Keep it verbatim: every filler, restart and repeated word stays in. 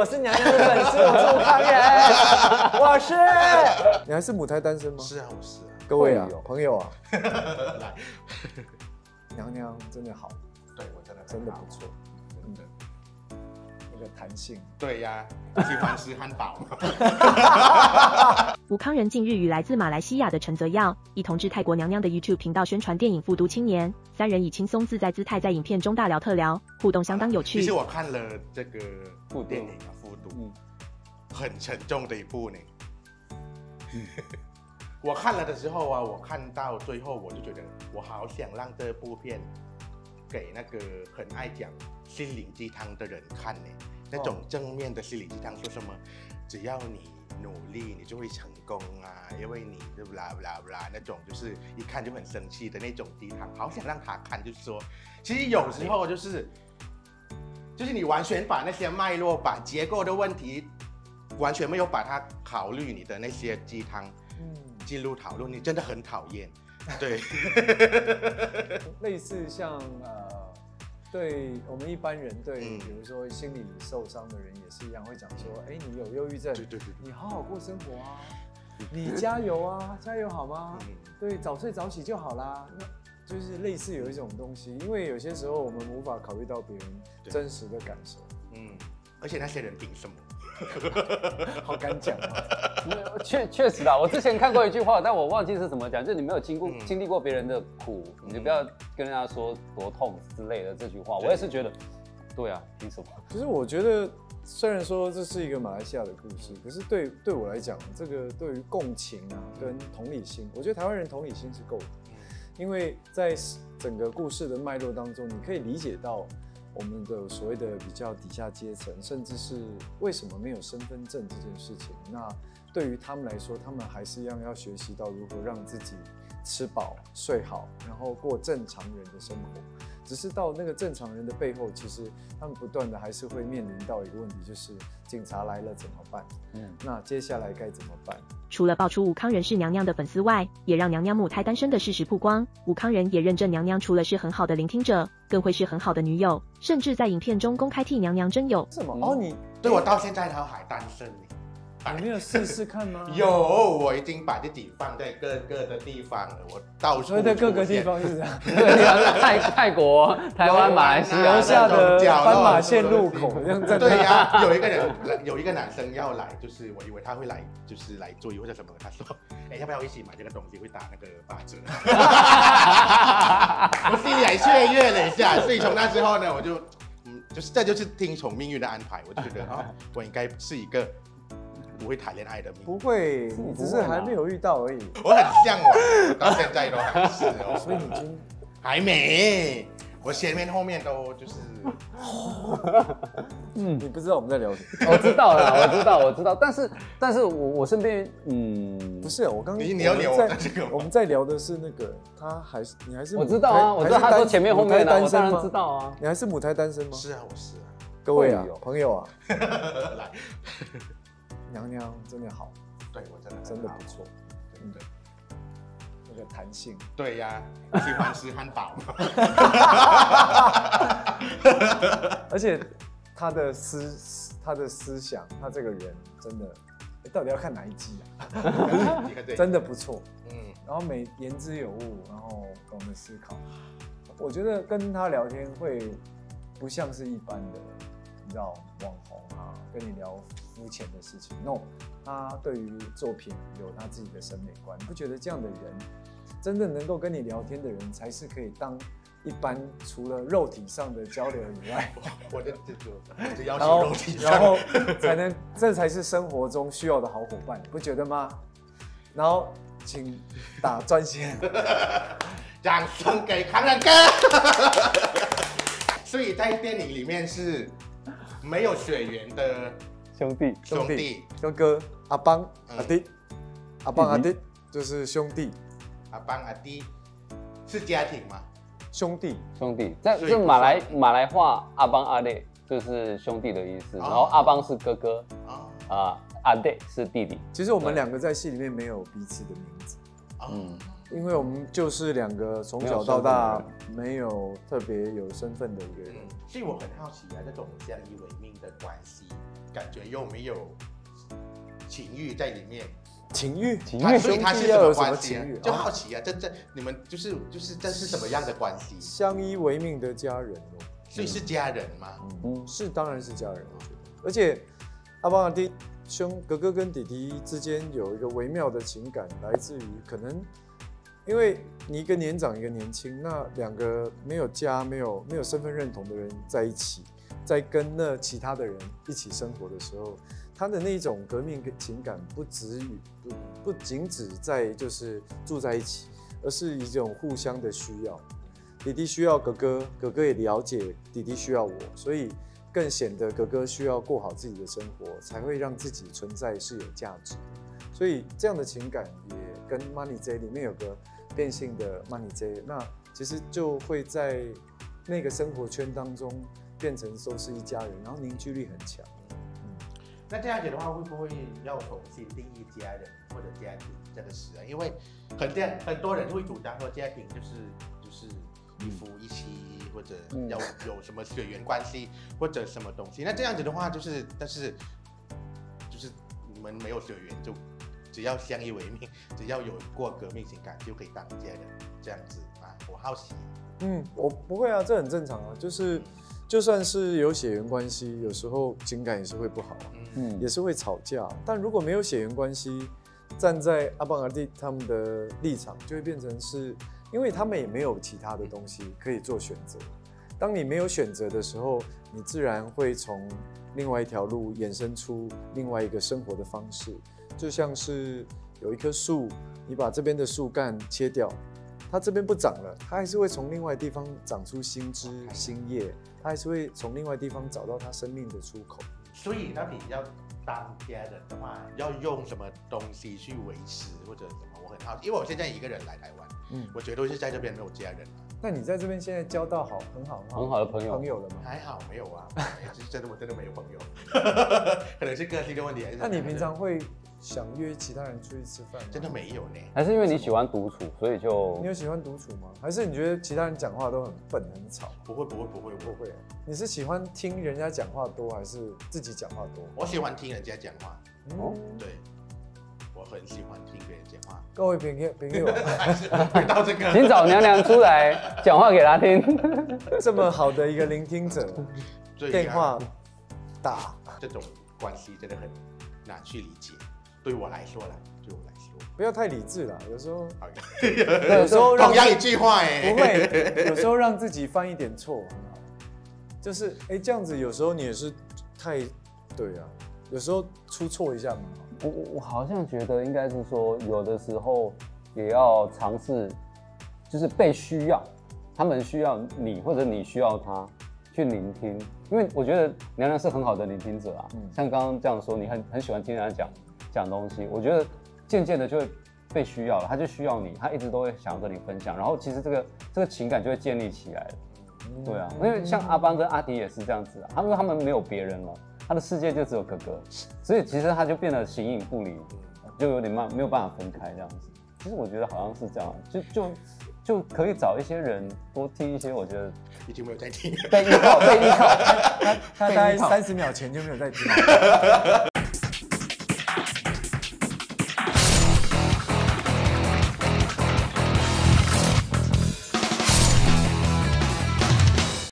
我是娘娘的粉丝，我是吴康仁，我是。你还是母胎单身吗？ 是啊，我是啊。 各位啊，朋友啊， 来， 娘娘真的好， 对我真的真的不错，真的。那个弹性。 对呀，喜欢吃汉堡。 吴康仁近日与来自马来西亚的陈泽耀一同至泰国娘娘的 YouTube 频道宣传电影《复读青年》，三人以轻松自在姿态在影片中大聊特聊，互动相当有趣。 其实我看了这个部电影啊，《复读》，嗯，很沉重的一部呢。嗯我看了的时候啊，我看到最后我就觉得，我好想让这部片给那个很爱讲心灵鸡汤的人看呢。那种正面的心灵鸡汤，说什么只要你努力，你就会成功啊，因为你就不啦不啦不啦那种，就是一看就很生气的那种鸡汤，好想让他看，就是说，其实有时候就是，就是你完全把那些脉络、把结构的问题，完全没有把它考虑，你的那些鸡汤。嗯，进入讨论，你真的很讨厌，对。 类似像呃，对我们一般人对，嗯、比如说心理受伤的人也是一样，会讲说，哎、欸，你有忧郁症， 对对 对, 对， 你好好过生活啊，你加油啊，加油好吗？嗯、对，早睡早起就好啦。那就是类似有一种东西，因为有些时候我们无法考虑到别人真实的感受， 嗯，而且那些人凭什么？ 好敢讲啊！ 确确实啦，我之前看过一句话，但我忘记是怎么讲，就是你没有经过、嗯、经历过别人的苦，你就不要跟人家说多痛之类的这句话。我也是觉得，对啊，凭什么？ 其实我觉得，虽然说这是一个马来西亚的故事，可是对对我来讲，这个对于共情啊跟同理心，我觉得台湾人同理心是够的，因为在整个故事的脉络当中，你可以理解到。我们的所谓的比较底下阶层，甚至是为什么没有身份证这件事情，那对于他们来说，他们还是一样要学习到如何让自己吃饱、睡好，然后过正常人的生活。只是到那个正常人的背后，其实他们不断的还是会面临到一个问题，就是警察来了怎么办？嗯，那接下来该怎么办？ 除了爆出吴康仁是娘娘的粉丝外，也让娘娘母胎单身的事实曝光。吴康仁也认证娘娘除了是很好的聆听者，更会是很好的女友，甚至在影片中公开替娘娘征友。 什么？哦，你对我到现在都还单身呢。 你没有试试看吗？ 有，我已经把自己放在各个的地方了，我到处。 所以在各个地方是这样。 泰泰国、台湾、马来西亚楼下的斑马线路口， 对呀、啊，有一个人，有一个男生要来，就是我以为他会来，就是来追或者什么，他说，哎、欸，要不要一起买这个东西？会打那个八折。我心里还雀跃了一下，所以从那之后呢，我就，嗯，就是这就是听从命运的安排，我就觉得啊、哦，我应该是一个。不会谈恋爱的命， 不会，你只是还没有遇到而已。 我很向往，我到现在都还是哦。 所以你已经还没，我前面后面都就是。 嗯，你不知道我们在聊什么？我知道啦，我知道，我知道。但是，但是我我身边，嗯， 不是，我刚你你要聊这个， 我们在聊的是那个，他还是你还是我知道啊，我知道他说前面后面的，我当然知道啊。 你还是母胎单身吗？ 是啊，我是啊。 各位啊，朋友啊， 来。 娘娘真的好， 对我真的真的不错，真的。那个弹性。 对呀、啊，喜欢吃汉堡。 而且他的思，他的思想，他这个人真的，欸、到底要看哪一集啊？真的不错，嗯。然后每言之有物，然后懂得思考。我觉得跟他聊天会不像是一般的。你知道网红啊，跟你聊肤浅的事情 ，no， 他对于作品有他自己的审美观。你不觉得这样的人，真正能够跟你聊天的人，才是可以当一般除了肉体上的交流以外， 我的这个我只要求肉体上， 然后才能，这才是生活中需要的好伙伴，不觉得吗？然后请打专线， 掌声给康仁哥。所以在电影里面是。没有血缘的兄弟， 兄弟， 哥哥，阿邦、嗯、阿弟，阿邦、阿弟就是兄弟， 阿邦、阿弟是家庭吗？ 兄弟，兄弟，在这马来马来话，阿邦阿弟就是兄弟的意思，哦、然后阿邦是哥哥，哦、啊，阿弟是弟弟。 其实我们两个在戏里面没有彼此的名字，嗯。因为我们就是两个从小到大没有特别有身份的一个人， 所以我很好奇啊，这种相依为命的关系， 感觉又没有情欲在里面。 情欲， 情欲， 所以他是要有什么关系、啊情欲？ 就好奇啊，这这你们就是就是这是什么样的关系？ 相依为命的家人哦， 所以是家人嘛？ 嗯，是当然是家人，我觉得。而且阿邦阿弟兄哥哥跟弟弟之间有一个微妙的情感，来自于可能因为你一个年长一个年轻，那两个没有家没有没有身份认同的人在一起，在跟那其他的人一起生活的时候。他的那种革命情感不止于不不仅止在就是住在一起，而是一种互相的需要。弟弟需要哥哥，哥哥也了解弟弟需要我，所以更显得哥哥需要过好自己的生活，才会让自己存在是有价值的。所以这样的情感也跟 Money J 里面有个变性的 Money J， 那其实就会在那个生活圈当中变成都是一家人，然后凝聚力很强。 那这样子的话，会不会要重新定义家人或者家庭这个词啊？因为很多很多人会主张说家庭就是就是一夫一妻，或者要有什么血缘关系或者什么东西。那这样子的话，就是但是就是你们没有血缘，就只要相依为命，只要有过革命情感就可以当家人这样子啊？我好奇。 嗯，我不会啊，这很正常啊，就是。就算是有血缘关系，有时候情感也是会不好啊，嗯，也是会吵架。但如果没有血缘关系，站在阿邦阿弟他们的立场，就会变成是，因为他们也没有其他的东西可以做选择。当你没有选择的时候，你自然会从另外一条路衍生出另外一个生活的方式。就像是有一棵树，你把这边的树干切掉。它这边不长了，它还是会从另外地方长出新枝新叶，它还是会从另外地方找到它生命的出口。 所以到底要当家人的话，要用什么东西去维持或者什么？我很好奇，因为我现在一个人来台湾，嗯，我绝对是在这边没有家人啊。 那你在这边现在交到好很好很好的朋友朋友了吗？ 还好没有啊，真的我真的没有朋友，可能是个性的问题。 那你平常会想约其他人出去吃饭吗？ 真的没有呢。 还是因为你喜欢独处，所以就你有喜欢独处吗？还是你觉得其他人讲话都很笨很吵？ 不会不会不会不会。你是喜欢听人家讲话多，还是自己讲话多？ 我喜欢听人家讲话。哦，对，我很喜欢听别人讲话。 各位朋友朋友， 回到这个， 请找娘娘出来讲话给他听。 这么好的一个聆听者，电话打， 这种关系真的很难去理解。对我来说啦，对我来说， 不要太理智啦。有时候， 有时候同样一句话哎， 不会，有时候让自己犯一点错很好。就是哎、欸，这样子有时候你也是太对啊，有时候出错一下蛮好。 我我好像觉得应该是说，有的时候也要尝试，就是被需要，他们需要你或者你需要他去聆听，因为我觉得娘娘是很好的聆听者啊。嗯、像刚刚这样说，你很很喜欢听人家讲。讲东西，我觉得渐渐的就会被需要了，他就需要你，他一直都会想要跟你分享，然后其实这个这个情感就会建立起来了。嗯、对啊，因为像阿邦跟阿迪也是这样子啊，他们他们没有别人了，他的世界就只有哥哥，所以其实他就变得形影不离，就有点慢没有办法分开这样子。其实我觉得好像是这样，就就就可以找一些人多听一些，我觉得已经没有在听， 被依靠被依靠， 他他大概三十秒前就没有在听。